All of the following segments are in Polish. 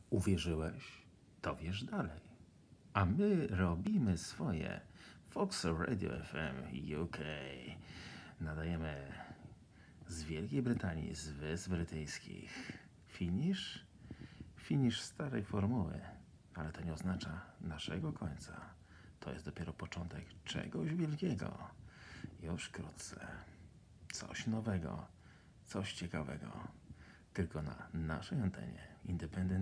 Uwierzyłeś? To wierz dalej. A my robimy swoje. Fox Radio FM UK. Nadajemy z Wielkiej Brytanii, z Wysp Brytyjskich. Finish? Finish starej formuły. Ale to nie oznacza naszego końca. To jest dopiero początek czegoś wielkiego. Już wkrótce. Coś nowego. Coś ciekawego. Tylko na naszej antenie. Independent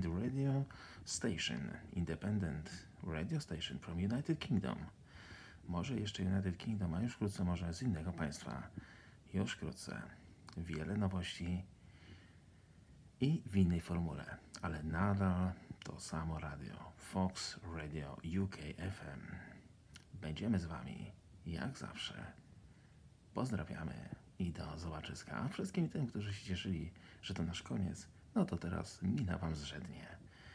Radio Station from United Kingdom. Może jeszcze United Kingdom, a już wkrótce może z innego państwa. Już wkrótce. Wiele nowości i w innej formule, ale nadal to samo radio. Fox Radio UK FM. Będziemy z Wami, jak zawsze. Pozdrawiamy i do zobaczyska. A wszystkim tym, którzy się cieszyli, że to nasz koniec, no to teraz mina Wam zrzednie.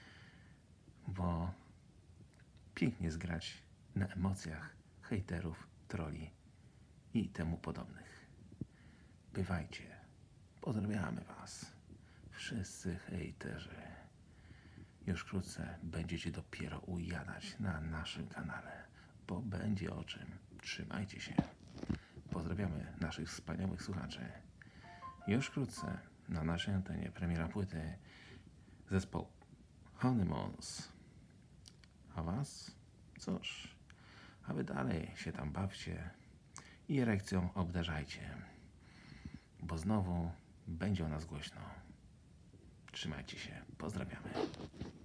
Bo pięknie zgrać na emocjach hejterów, troli i temu podobnych. Bywajcie. Pozdrawiamy Was. Wszyscy hejterzy. Już wkrótce będziecie dopiero ujadać na naszym kanale, bo będzie o czym. Trzymajcie się. Pozdrawiamy naszych wspaniałych słuchaczy. Już wkrótce na naszej antenie premiera płyty zespołu Honeymoons. A Was? Cóż, a Wy dalej się tam bawcie i erekcją obdarzajcie, bo znowu będzie o nas głośno. Trzymajcie się. Pozdrawiamy.